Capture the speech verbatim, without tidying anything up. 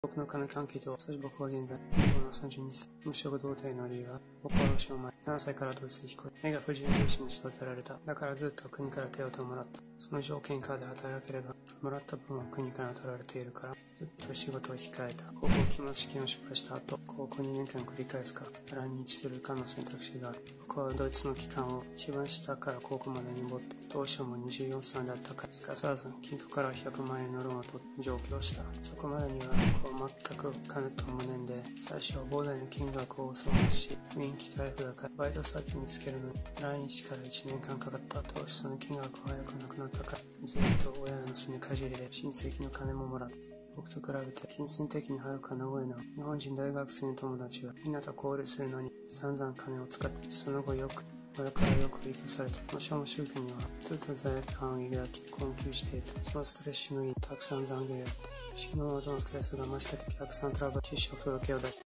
僕の金関係とは、そして僕は現在、日本のさんじゅうにさい、無職童貞の理由は、僕はロシアを前、ななさいからドイツで聞こえ、目が不自由な両親に育てられた。だからずっと国から手当をもらった。その条件下で働ければ、もらった分は国から取られているから、ずっと仕事を控えた。高校期末試験を失敗した後、高校にねんかん繰り返すか、来日するかの選択肢がある。僕はドイツの期間を一番下から高校までにぼって、当初もにじゅうよんさいだったから、すかさず金庫からひゃくまん円のローンを取って上京した。そこまでには僕は全く金と無念で、最初は膨大な金額を総括し、雰囲気台風だからバイト先見つけるのに来日からいちねんかんかかった。当時その金額は早くなくなったから、ずっと親のすねかじりで親戚の金ももらった。僕と比べて金銭的にはるかの上の日本人大学生の友達はみんなと交流するのに散々金を使って、その後よく親からよく生かされた。その小務宗教にはずっと罪悪感を抱き困窮していた。そのストレスしのぎたくさん残業やって、死のほどのストレスが増した時、たくさんトラブル、知識を届けようだ。